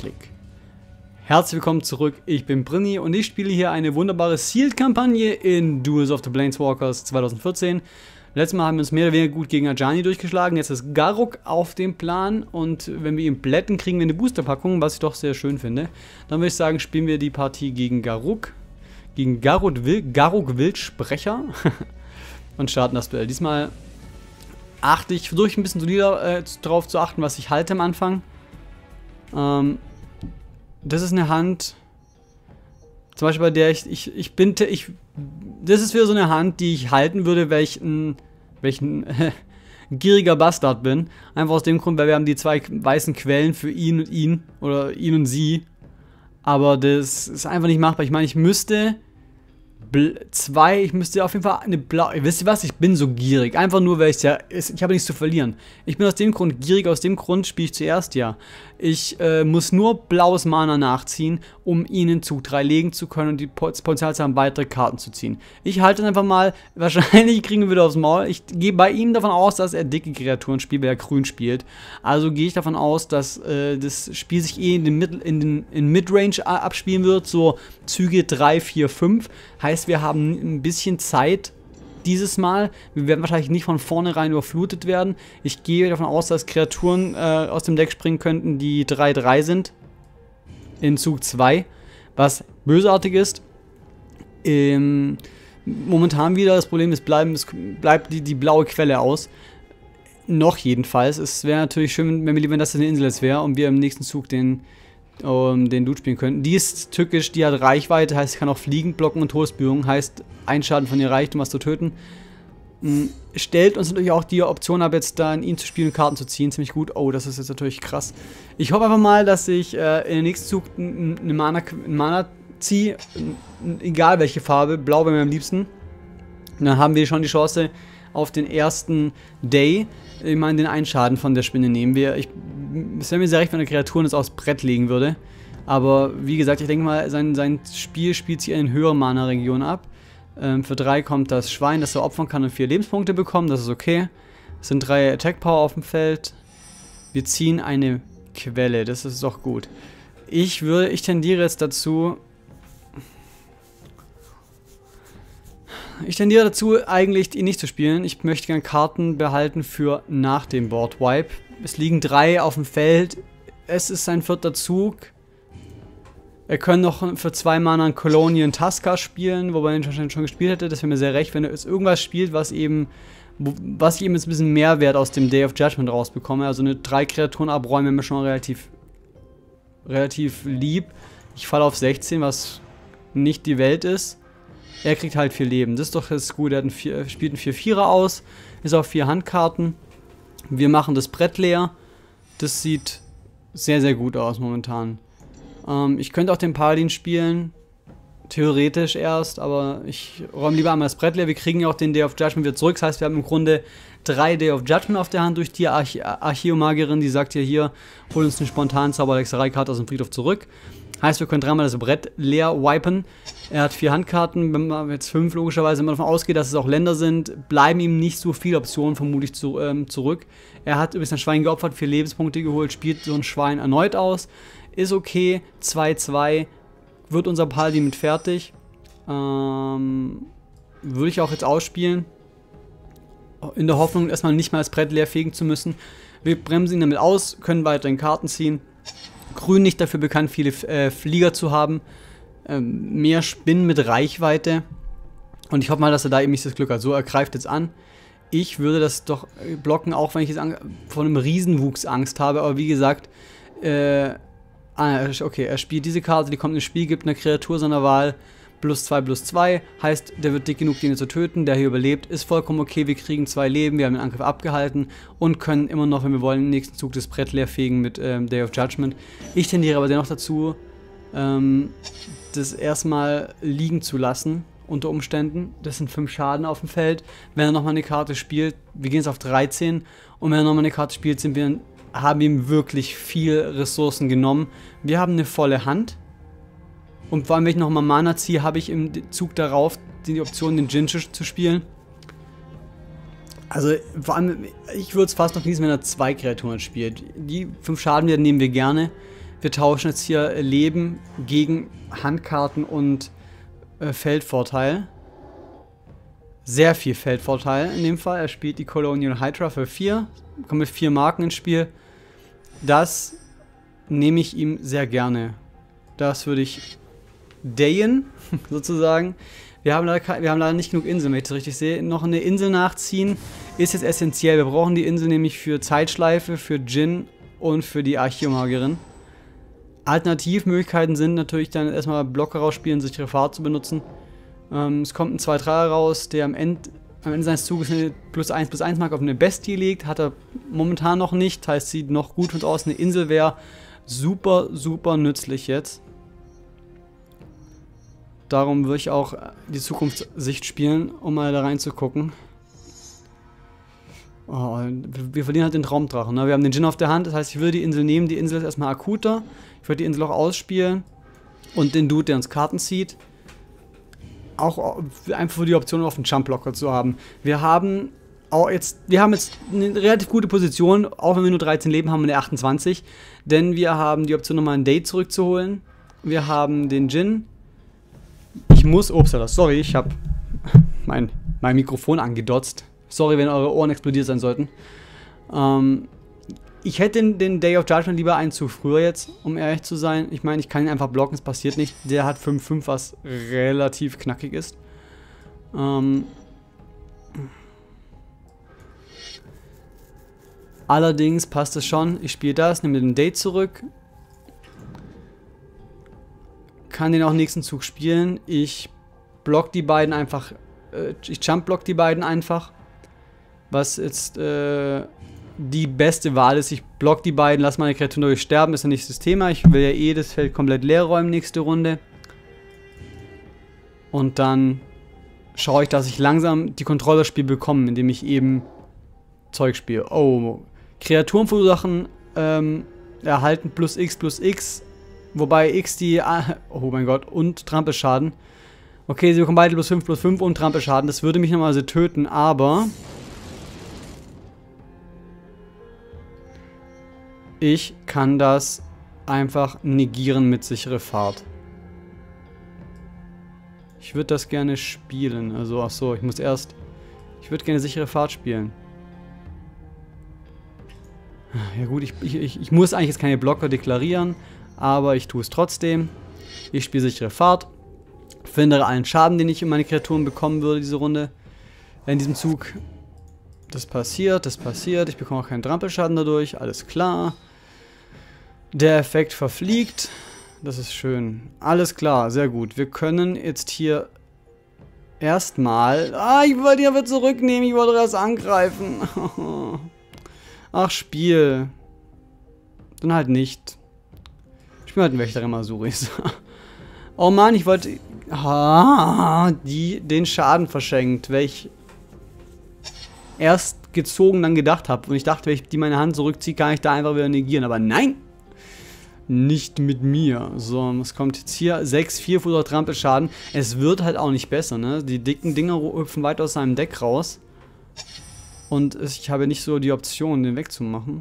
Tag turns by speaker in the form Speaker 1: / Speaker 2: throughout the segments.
Speaker 1: Klick. Herzlich willkommen zurück, ich bin Brinny und ich spiele hier eine wunderbare Sealed-Kampagne in Duels of the Planeswalkers 2014. Letztes Mal haben wir uns mehr oder weniger gut gegen Ajani durchgeschlagen, jetzt ist Garruk auf dem Plan und wenn wir ihn plätten, kriegen wir eine Boosterpackung, was ich doch sehr schön finde. Dann würde ich sagen, spielen wir die Partie gegen Garruk, Garruk Wildsprecher und starten das Duell. Diesmal versuche ich ein bisschen solider darauf zu achten, was ich halte am Anfang. Das ist eine Hand, zum Beispiel bei der das ist wieder so eine Hand, die ich halten würde, welchen gieriger Bastard bin. Einfach aus dem Grund, weil wir haben die zwei weißen Quellen für ihn und ihn, oder ihn und sie. Aber das ist einfach nicht machbar. Ich meine, ich müsste auf jeden Fall eine blaue. Wisst ihr was? Ich bin so gierig. Einfach nur, weil ich habe nichts zu verlieren. Ich bin aus dem Grund gierig, aus dem Grund spiele ich zuerst ja. Ich muss nur blaues Mana nachziehen, um ihn in Zug 3 legen zu können und das Potenzial zu haben, weitere Karten zu ziehen. Ich halte dann einfach mal, wahrscheinlich kriegen wir wieder aufs Maul. Ich gehe bei ihm davon aus, dass er dicke Kreaturen spielt, weil er grün spielt. Also gehe ich davon aus, dass das Spiel sich in Midrange abspielen wird, so Züge 3, 4, 5. Heißt, wir haben ein bisschen Zeit dieses Mal. Wir werden wahrscheinlich nicht von vornherein überflutet werden. Ich gehe davon aus, dass Kreaturen aus dem Deck springen könnten, die 3/3 sind. In Zug 2. Was bösartig ist. Momentan wieder das Problem, es bleibt die blaue Quelle aus. Noch jedenfalls. Es wäre natürlich schön, wenn das eine Insel jetzt wäre und wir im nächsten Zug den Dude spielen könnten. Die ist tückisch, die hat Reichweite, heißt, sie kann auch fliegen, blocken und Todesberührung, heißt, ein Schaden von ihr reicht, um was zu töten. Stellt uns natürlich auch die Option ab, jetzt da in ihn zu spielen und Karten zu ziehen, ziemlich gut. Oh, das ist jetzt natürlich krass. Ich hoffe einfach mal, dass ich in den nächsten Zug eine Mana ziehe, egal welche Farbe, blau wäre mir am liebsten. Und dann haben wir schon die Chance auf den ersten Day, ich meine, den einen Schaden von der Spinne nehmen wir. Es wäre mir sehr recht, wenn eine Kreatur das aufs Brett legen würde. Aber wie gesagt, ich denke mal, sein Spiel spielt sich in höheren Mana-Regionen ab. Für 3 kommt das Schwein, das er opfern kann und 4 Lebenspunkte bekommen. Das ist okay. Es sind 3 Attack-Power auf dem Feld. Wir ziehen eine Quelle. Das ist doch gut. Ich tendiere jetzt dazu... Ich tendiere dazu, eigentlich ihn nicht zu spielen. Ich möchte gerne Karten behalten für nach dem Board Wipe. Es liegen 3 auf dem Feld. Es ist sein 4. Zug. Er kann noch für 2 Mana einen Colonial Tusker spielen, wobei er ihn wahrscheinlich schon gespielt hätte. Das wäre mir sehr recht, wenn er jetzt irgendwas spielt, was ich eben jetzt ein bisschen Mehrwert aus dem Day of Judgment rausbekomme. Also eine 3 Kreaturen abräumen wäre mir schon relativ lieb. Ich falle auf 16, was nicht die Welt ist. Er kriegt halt 4 Leben. Das ist doch das Gute. Er spielt einen 4/4er aus. Ist auf 4 Handkarten. Wir machen das Brett leer. Das sieht sehr, sehr gut aus momentan. Ich könnte auch den Paladin spielen. Theoretisch erst. Aber ich räume lieber einmal das Brett leer. Wir kriegen ja auch den Day of Judgment wieder zurück. Das heißt, wir haben im Grunde 3 Day of Judgment auf der Hand durch die Archäomagierin. Die sagt ja hier, hol uns eine spontan Zauberhexerei-Karte aus dem Friedhof zurück. Heißt, wir können 3-mal das Brett leer wipen. Er hat 4 Handkarten, wenn man jetzt 5 logischerweise, wenn man davon ausgeht, dass es auch Länder sind, bleiben ihm nicht so viele Optionen vermutlich zurück. Er hat übrigens ein Schwein geopfert, 4 Lebenspunkte geholt, spielt so ein Schwein erneut aus. Ist okay, 2/2, wird unser Paladin mit fertig. Würde ich auch jetzt ausspielen. In der Hoffnung, erstmal nicht mal das Brett leer fegen zu müssen. Wir bremsen ihn damit aus, können weiterhin Karten ziehen. Grün nicht dafür bekannt, viele Flieger zu haben. Mehr Spinnen mit Reichweite. Und ich hoffe mal, dass er da eben nicht das Glück hat. So, er greift jetzt an. Ich würde das doch blocken, auch wenn ich jetzt vor einem Riesenwuchs Angst habe. Aber wie gesagt, okay, er spielt diese Karte, die kommt ins Spiel, gibt einer Kreatur seiner Wahl +2/+2. Heißt, der wird dick genug, den zu töten. Der hier überlebt, ist vollkommen okay. Wir kriegen 2 Leben, wir haben den Angriff abgehalten und können immer noch, wenn wir wollen, im nächsten Zug das Brett leer fegen mit Day of Judgment. Ich tendiere aber dennoch dazu, das erstmal liegen zu lassen, unter Umständen. Das sind 5 Schaden auf dem Feld. Wenn er nochmal eine Karte spielt, wir gehen jetzt auf 13. Und wenn er nochmal eine Karte spielt, haben wir ihm wirklich viel Ressourcen genommen. Wir haben eine volle Hand. Und vor allem, wenn ich nochmal Mana ziehe, habe ich im Zug darauf die Option, den Jinchu zu spielen. Also, vor allem, ich würde es fast noch genießen, wenn er 2 Kreaturen spielt. Die 5 Schaden nehmen wir gerne. Wir tauschen jetzt hier Leben gegen Handkarten und Feldvorteil. Sehr viel Feldvorteil in dem Fall. Er spielt die Colonial Hydra für 4. Kommt mit 4 Marken ins Spiel. Das nehme ich ihm sehr gerne. Das würde ich dayen, sozusagen. Wir haben leider nicht genug Inseln, wenn ich das richtig sehe. Noch eine Insel nachziehen ist jetzt essentiell. Wir brauchen die Insel nämlich für Zeitschleife, für Djinn und für die Archäomagierin. Alternativmöglichkeiten sind natürlich dann erstmal Blocker rausspielen, sichere Fahrt zu benutzen. Es kommt ein 2-3er raus, der am Ende seines Zuges eine +1/+1 Marke auf eine Bestie legt. Hat er momentan noch nicht. Heißt, sieht noch gut aus. Eine Insel wäre super, super nützlich jetzt. Darum würde ich auch die Zukunftssicht spielen, um mal da reinzugucken. Oh, wir verlieren halt den Traumdrachen. Ne? Wir haben den Djinn auf der Hand, das heißt, ich würde die Insel nehmen. Die Insel ist erstmal akuter. Ich würde die Insel auch ausspielen. Und den Dude, der uns Karten zieht. Auch einfach für die Option, auf den Jumpblocker zu haben. Wir haben jetzt eine relativ gute Position, auch wenn wir nur 13 Leben haben und eine 28. Denn wir haben die Option, nochmal ein Date zurückzuholen. Wir haben den Djinn. Sorry, ich habe mein Mikrofon angedotzt. Sorry, wenn eure Ohren explodiert sein sollten. Ich hätte den Day of Judgment lieber einen Zug früher jetzt, um ehrlich zu sein. Ich meine, ich kann ihn einfach blocken, es passiert nicht. Der hat 5/5, was relativ knackig ist. Allerdings passt es schon. Ich spiele das, nehme den Date zurück. Kann den auch nächsten Zug spielen. Ich block die beiden einfach. Ich jumpblock die beiden einfach. Was jetzt die beste Wahl ist. Ich block die beiden, lasse meine Kreaturen durch sterben, ist ja nicht das Thema. Ich will ja eh das Feld komplett leer räumen nächste Runde. Und dann schaue ich, dass ich langsam die Kontrolle das Spiel bekomme, indem ich eben Zeug spiele. Oh, Kreaturen verursachen, erhalten +X/+X. Wobei X die, oh mein Gott, und Trampelschaden. Okay, sie bekommen beide +5/+5 und Trampelschaden. Das würde mich normalerweise töten, aber ich kann das einfach negieren mit sichere Fahrt. Ich würde das gerne spielen. Also, achso, ich würde gerne sichere Fahrt spielen. Ja gut, ich muss eigentlich jetzt keine Blocker deklarieren, aber ich tue es trotzdem. Ich spiele sichere Fahrt. Verhindere allen Schaden, den ich in meine Kreaturen bekommen würde diese Runde. In diesem Zug. Das passiert. Ich bekomme auch keinen Trampelschaden dadurch. Alles klar. Der Effekt verfliegt. Das ist schön. Alles klar, sehr gut. Wir können jetzt hier erstmal... ich wollte ihn aber zurücknehmen. Ich wollte das angreifen. Ach, Spiel. Dann halt nicht. Ich bin halt ein Wächter im Azuris. Oh Mann, ich wollte... den Schaden verschenkt, weil ich erst gezogen dann gedacht habe. Und ich dachte, wenn ich die meine Hand zurückziehe, kann ich da einfach wieder negieren. Aber nein! Nicht mit mir. So, was kommt jetzt hier? 6/4 Futter Trampelschaden. Es wird halt auch nicht besser, ne? Die dicken Dinger hüpfen weit aus seinem Deck raus. Und ich habe nicht so die Option, den wegzumachen.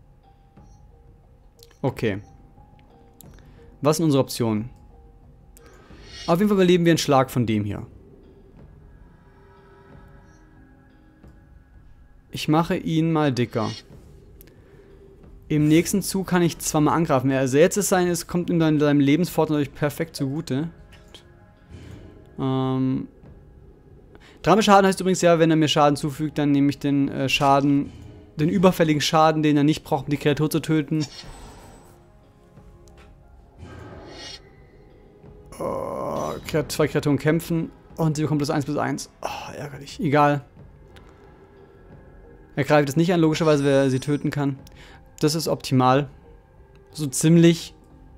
Speaker 1: Okay. Was sind unsere Optionen? Auf jeden Fall überleben wir einen Schlag von dem hier. Ich mache ihn mal dicker. Im nächsten Zug kann ich zwar mal angreifen. Also jetzt ist es kommt ihm dann seinem Lebensvorteil natürlich perfekt zugute. Trampelschaden heißt übrigens ja, wenn er mir Schaden zufügt, dann nehme ich den den überfälligen Schaden, den er nicht braucht, um die Kreatur zu töten. Zwei Kreaturen kämpfen und sie bekommt +1/+1. Oh, ärgerlich. Egal. Er greift es nicht an, logischerweise, wer er sie töten kann. Das ist optimal. So ziemlich.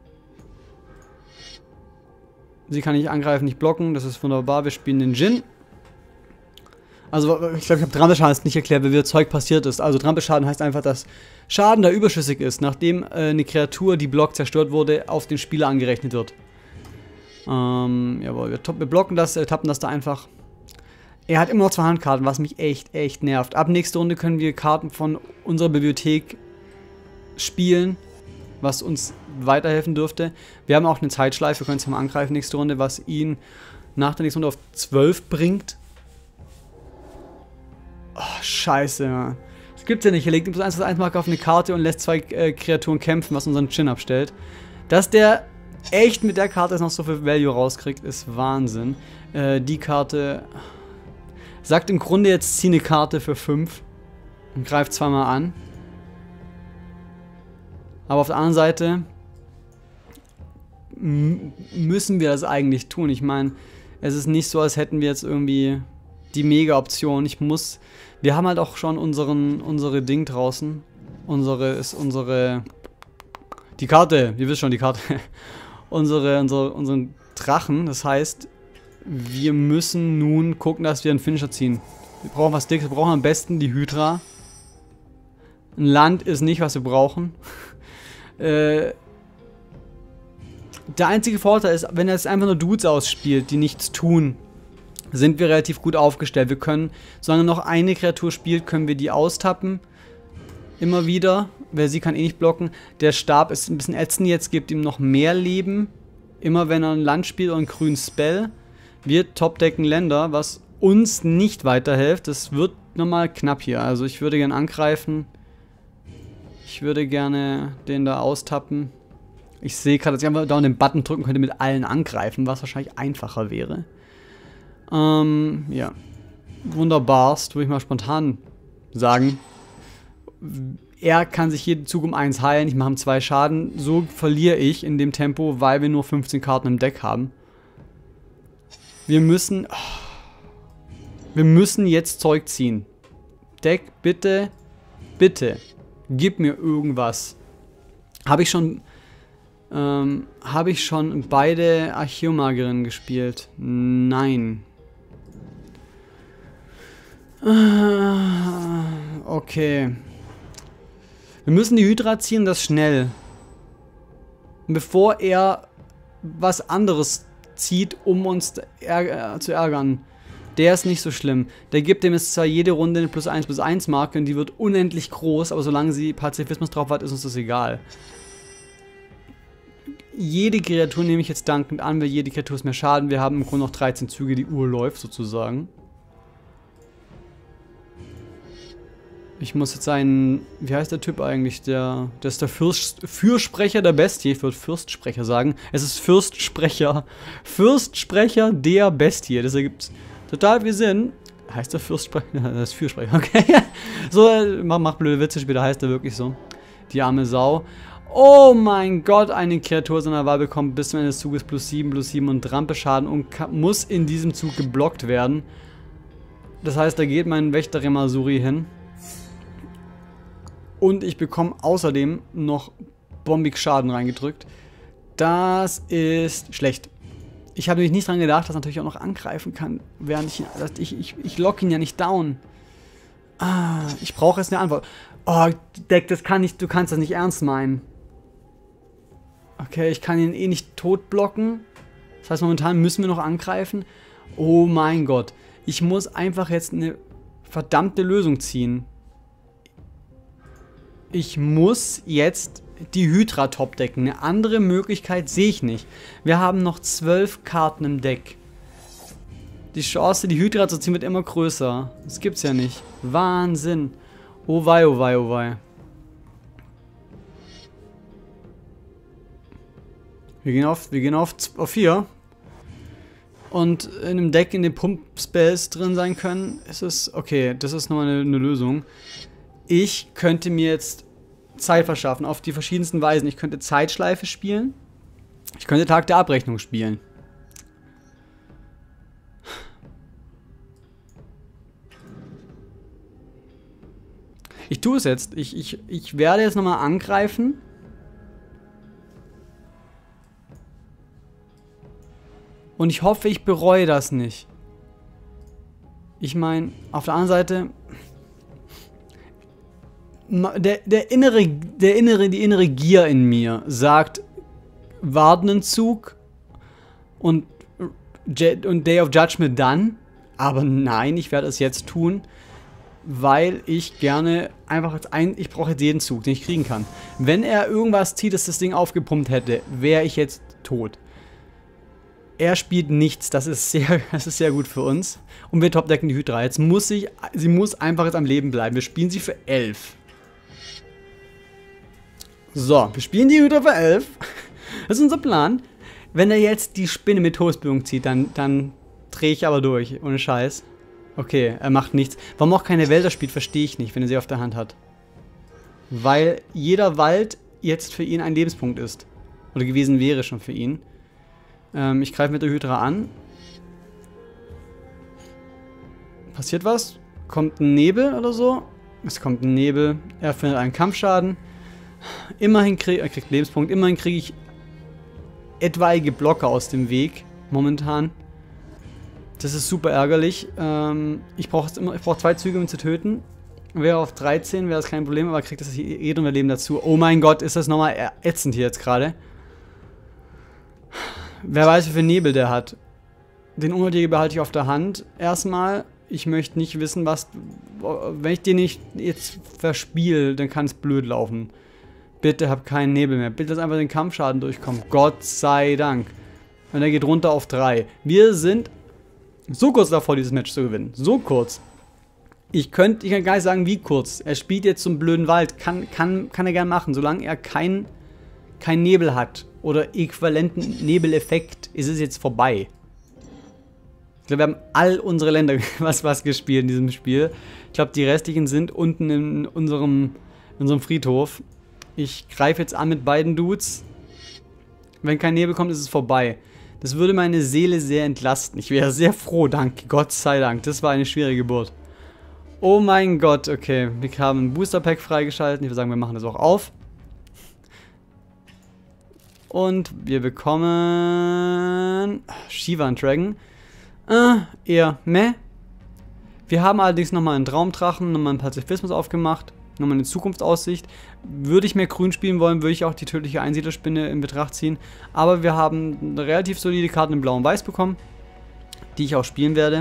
Speaker 1: Sie kann nicht angreifen, nicht blocken. Das ist wunderbar. Wir spielen den Djinn. Also, ich glaube, ich habe Trampelschaden nicht erklärt, wie Zeug passiert ist. Also, Trampelschaden heißt einfach, dass Schaden, der überschüssig ist, nachdem eine Kreatur, die blockt, zerstört wurde, auf den Spieler angerechnet wird. Jawohl, wir blocken das, tappen das da einfach. Er hat immer noch 2 Handkarten, was mich echt nervt. Ab nächste Runde können wir Karten von unserer Bibliothek spielen. was uns weiterhelfen dürfte. Wir haben auch eine Zeitschleife, wir können es mal angreifen nächste Runde, was ihn nach der nächsten Runde auf 12 bringt. Oh, scheiße, Mann. Das gibt's ja nicht. Er legt plus 1 Marke auf eine Karte und lässt 2 Kreaturen kämpfen, was unseren Chin abstellt. Dass der echt mit der Karte noch so viel Value rauskriegt, ist Wahnsinn. Die Karte sagt im Grunde jetzt, zieh eine Karte für 5 und greift zweimal an. Aber auf der anderen Seite müssen wir das eigentlich tun. Ich meine, es ist nicht so, als hätten wir jetzt irgendwie die Mega-Option. Wir haben halt auch schon unsere Ding draußen. Die Karte, ihr wisst schon, die Karte. unseren Drachen, das heißt, wir müssen nun gucken, dass wir einen Finisher ziehen. Wir brauchen was Dickes, wir brauchen am besten die Hydra. Ein Land ist nicht, was wir brauchen. Der einzige Vorteil ist, wenn er jetzt einfach nur Dudes ausspielt, die nichts tun, sind wir relativ gut aufgestellt. Wir können, solange noch eine Kreatur spielt, können wir die austappen. Immer wieder. Wer sie kann eh nicht blocken. Der Stab ist ein bisschen ätzend jetzt, gibt ihm noch mehr Leben. Immer wenn er ein Land spielt oder einen grünen Spell. Wir topdecken Länder, was uns nicht weiterhilft. Das wird nochmal knapp hier. Also ich würde gerne angreifen. Ich würde gerne den da austappen. Ich sehe gerade, dass ich einfach da den Button drücken könnte mit allen angreifen, was wahrscheinlich einfacher wäre. Ja. Wunderbarst, würde ich mal spontan sagen. Er kann sich jeden Zug um 1 heilen, ich mache ihm 2 Schaden. So verliere ich in dem Tempo, weil wir nur 15 Karten im Deck haben. Wir müssen jetzt Zeug ziehen. Deck, bitte, bitte, gib mir irgendwas. Habe ich schon beide Archäomagerinnen gespielt? Nein. Okay. Wir müssen die Hydra ziehen, das schnell. Bevor er was anderes zieht, um uns zu ärgern. Der ist nicht so schlimm. Der gibt dem jetzt zwar jede Runde eine +1/+1 Marke und die wird unendlich groß, aber solange sie Pazifismus drauf hat, ist uns das egal. Jede Kreatur nehme ich jetzt dankend an, weil jede Kreatur ist mehr Schaden. Wir haben im Grunde noch 13 Züge, die Uhr läuft sozusagen. Ich muss jetzt einen, wie heißt der Typ eigentlich? Der ist der Fürsprecher der Bestie. Ich würde Fürstsprecher sagen. Es ist Fürstsprecher der Bestie. Das ergibt total viel Sinn. Heißt der Fürstsprecher? Das ist Fürsprecher, okay. So, macht blöde Witze später, heißt er wirklich so. Die arme Sau. Oh mein Gott, eine Kreatur seiner Wahl bekommt bis zum Ende des Zuges +7/+7 und Trampelschaden und muss in diesem Zug geblockt werden. Das heißt, da geht mein Wächter Remasuri hin. Und ich bekomme außerdem noch bombig Schaden reingedrückt. Das ist schlecht. Ich habe nämlich nicht dran gedacht, dass er natürlich auch noch angreifen kann, während ich lock ihn ja nicht down. Ich brauche jetzt eine Antwort. Oh, Deck, das kann nicht, du kannst das nicht ernst meinen. Okay, ich kann ihn eh nicht tot blocken. Das heißt, momentan müssen wir noch angreifen. Oh mein Gott. Ich muss einfach jetzt eine verdammte Lösung ziehen. Ich muss jetzt die Hydra top decken. Eine andere Möglichkeit sehe ich nicht. Wir haben noch 12 Karten im Deck. Die Chance, die Hydra zu ziehen, wird immer größer. Das gibt's ja nicht. Wahnsinn. Oh wei, oh wei, oh wei. Wir gehen auf 4. Und in einem Deck, in dem Pump-Spells drin sein können, ist es... Okay, das ist nochmal eine Lösung. Ich könnte mir jetzt Zeit verschaffen auf die verschiedensten Weisen. Ich könnte Zeitschleife spielen. Ich könnte Tag der Abrechnung spielen. Ich tue es jetzt. Ich werde jetzt nochmal angreifen. Und ich hoffe, ich bereue das nicht. Ich meine, auf der anderen Seite... Die innere Gier in mir sagt, warten Zug und Day of Judgment dann. Aber nein, ich werde es jetzt tun. weil ich gerne einfach ich brauche jetzt jeden Zug, den ich kriegen kann. Wenn er irgendwas zieht, das Ding aufgepumpt hätte, wäre ich jetzt tot. Er spielt nichts, das ist sehr gut für uns. Und wir topdecken die Hydra. Jetzt sie muss einfach jetzt am Leben bleiben. Wir spielen sie für 11. So, wir spielen die Hydra für 11. Das ist unser Plan. Wenn er jetzt die Spinne mit Todesbildung zieht, dann drehe ich aber durch. Ohne Scheiß. Okay, er macht nichts. Warum auch keine Wälder spielt, verstehe ich nicht, wenn er sie auf der Hand hat. Weil jeder Wald jetzt für ihn ein Lebenspunkt ist. Oder gewesen wäre schon für ihn. Ich greife mit der Hydra an. Passiert was? Kommt ein Nebel oder so? Es kommt ein Nebel. Er findet einen Kampfschaden. Immerhin er kriegt Lebenspunkt. Immerhin kriege ich etwaige Blocker aus dem Weg. Momentan. Das ist super ärgerlich. Ich brauche 2 Züge, um ihn zu töten. Wäre auf 13, wäre das kein Problem, aber kriegt das jeder Leben dazu. Oh mein Gott, ist das nochmal ätzend hier jetzt gerade. Wer weiß, wie viel Nebel der hat. Den Unnötigen behalte ich auf der Hand. Erstmal, ich möchte nicht wissen, was... Wenn ich den nicht jetzt verspiele, dann kann es blöd laufen. Bitte hab keinen Nebel mehr. Bitte lass einfach den Kampfschaden durchkommen. Gott sei Dank. Und er geht runter auf 3. Wir sind so kurz davor, dieses Match zu gewinnen. So kurz. Ich kann gar nicht sagen, wie kurz. Er spielt jetzt zum blöden Wald. Kann er gern machen. Solange er kein Nebel hat oder äquivalenten Nebeleffekt, ist es jetzt vorbei. Ich glaube, wir haben all unsere Länder was gespielt in diesem Spiel. Ich glaube, die restlichen sind unten in unserem Friedhof. Ich greife jetzt an mit beiden Dudes. Wenn kein Nebel kommt, ist es vorbei. Das würde meine Seele sehr entlasten. Ich wäre sehr froh, danke. Gott sei Dank. Das war eine schwere Geburt. Oh mein Gott, okay. Wir haben ein Booster Pack freigeschaltet. Ich würde sagen, wir machen das auch auf. Und wir bekommen Shivan Dragon. Eher meh. Wir haben allerdings nochmal einen Traumdrachen, nochmal einen Pazifismus aufgemacht. Nochmal eine Zukunftsaussicht. Würde ich mehr grün spielen wollen, würde ich auch die tödliche Einsiedlerspinne in Betracht ziehen. Aber wir haben relativ solide Karten in Blau und Weiß bekommen, die ich auch spielen werde.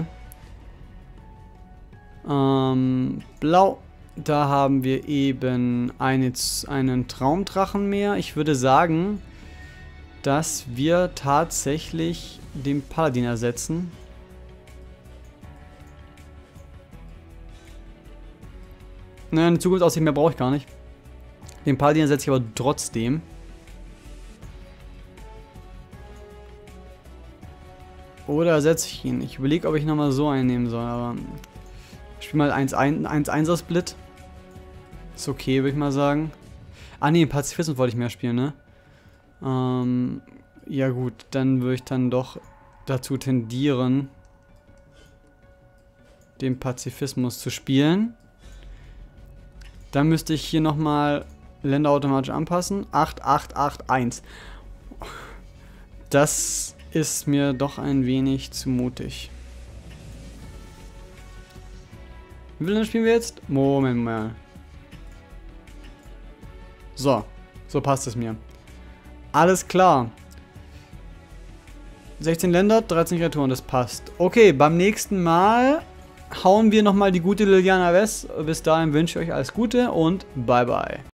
Speaker 1: Blau. Da haben wir eben einen Traumdrachen mehr. Ich würde sagen, dass wir tatsächlich den Paladin ersetzen. Naja, eine Zukunftsaussicht mehr brauche ich gar nicht. Den Paladin ersetze ich aber trotzdem. Oder ersetze ich ihn? Ich überlege, ob ich nochmal so einen nehmen soll, aber ich spiele mal 1-1er Split. Ist okay, würde ich mal sagen. Ah ne, Pazifismus wollte ich mehr spielen, ne? Ja gut, dann würde ich dann doch dazu tendieren, den Pazifismus zu spielen. Dann müsste ich hier nochmal Länder automatisch anpassen. 8-8-8-1. Das ist mir doch ein wenig zu mutig. Wie viel Länder spielen wir jetzt? Moment mal. So passt es mir. Alles klar. 16 Länder, 13 Kreaturen, das passt. Okay, beim nächsten Mal hauen wir nochmal die gute Liliana West. Bis dahin wünsche ich euch alles Gute und bye bye.